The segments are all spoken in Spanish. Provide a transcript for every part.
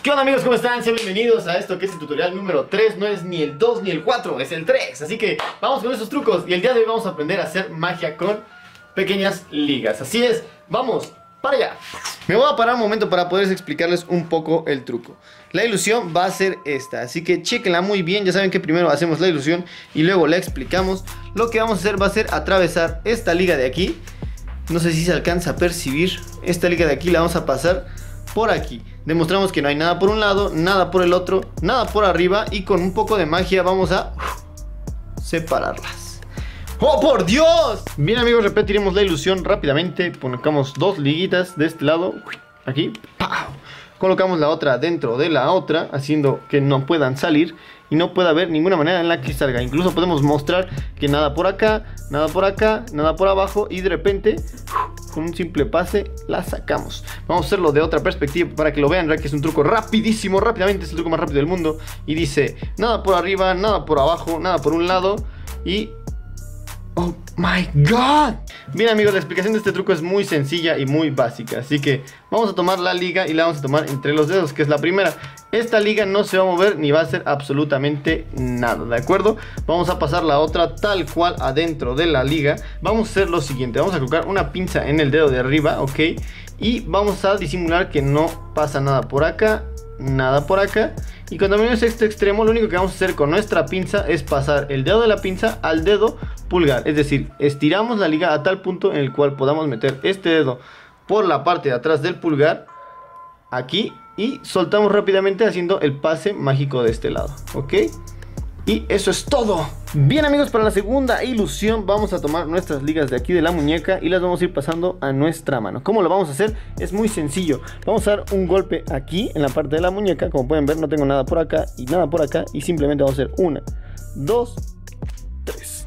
¿Qué onda amigos? ¿Cómo están? Sean bienvenidos a esto que es el tutorial número 3. No es ni el 2 ni el 4, es el 3. Así que vamos con esos trucos. Y el día de hoy vamos a aprender a hacer magia con pequeñas ligas. Así es, vamos para allá. Me voy a parar un momento para poder explicarles un poco el truco. La ilusión va a ser esta, así que chequenla muy bien. Ya saben que primero hacemos la ilusión y luego la explicamos. Lo que vamos a hacer va a ser atravesar esta liga de aquí. No sé si se alcanza a percibir. Esta liga de aquí la vamos a pasar por aquí. Demostramos que no hay nada por un lado, nada por el otro, nada por arriba. Y con un poco de magia vamos a separarlas. ¡Oh, por Dios! Bien amigos, repetiremos la ilusión rápidamente. Colocamos dos liguitas de este lado. Aquí. ¡Pau! Colocamos la otra dentro de la otra, haciendo que no puedan salir y no pueda haber ninguna manera en la que salga. Incluso podemos mostrar que nada por acá, nada por acá, nada por abajo. Y de repente, con un simple pase, la sacamos. Vamos a hacerlo de otra perspectiva para que lo vean, ya que es un truco rapidísimo. Rápidamente es el truco más rápido del mundo. Y dice, nada por arriba, nada por abajo, nada por un lado. Y... ¡oh my God! Bien amigos, la explicación de este truco es muy sencilla y muy básica. Así que vamos a tomar la liga y la vamos a tomar entre los dedos, que es la primera. Esta liga no se va a mover ni va a hacer absolutamente nada, ¿de acuerdo? Vamos a pasar la otra tal cual adentro de la liga. Vamos a hacer lo siguiente, vamos a colocar una pinza en el dedo de arriba, ¿ok? Y vamos a disimular que no pasa nada por acá, nada por acá. Y cuando venimos a este extremo, lo único que vamos a hacer con nuestra pinza es pasar el dedo de la pinza al dedo pulgar. Es decir, estiramos la liga a tal punto en el cual podamos meter este dedo por la parte de atrás del pulgar, aquí, y soltamos rápidamente haciendo el pase mágico de este lado, ¿ok? Y eso es todo. Bien amigos, para la segunda ilusión vamos a tomar nuestras ligas de aquí de la muñeca y las vamos a ir pasando a nuestra mano. ¿Cómo lo vamos a hacer? Es muy sencillo. Vamos a dar un golpe aquí en la parte de la muñeca. Como pueden ver, no tengo nada por acá y nada por acá. Y simplemente vamos a hacer 1, 2, 3.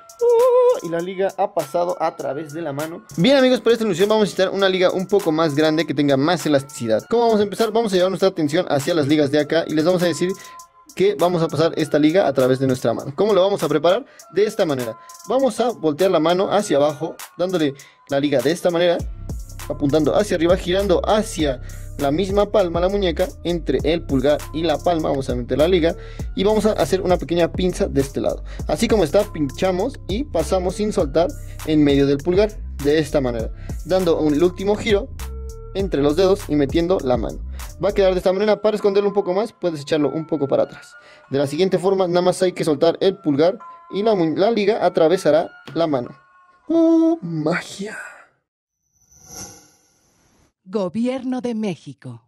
Y la liga ha pasado a través de la mano. Bien amigos, para esta ilusión vamos a necesitar una liga un poco más grande, que tenga más elasticidad. ¿Cómo vamos a empezar? Vamos a llevar nuestra atención hacia las ligas de acá y les vamos a decir que vamos a pasar esta liga a través de nuestra mano. ¿Cómo lo vamos a preparar? De esta manera. Vamos a voltear la mano hacia abajo, dándole la liga de esta manera, apuntando hacia arriba, girando hacia la misma palma la muñeca, entre el pulgar y la palma vamos a meter la liga y vamos a hacer una pequeña pinza de este lado. Así como está, pinchamos y pasamos sin soltar en medio del pulgar, de esta manera, dando el último giro entre los dedos y metiendo la mano. Va a quedar de esta manera. Para esconderlo un poco más, puedes echarlo un poco para atrás. De la siguiente forma, nada más hay que soltar el pulgar y la liga atravesará la mano. ¡Oh, magia! Gobierno de México.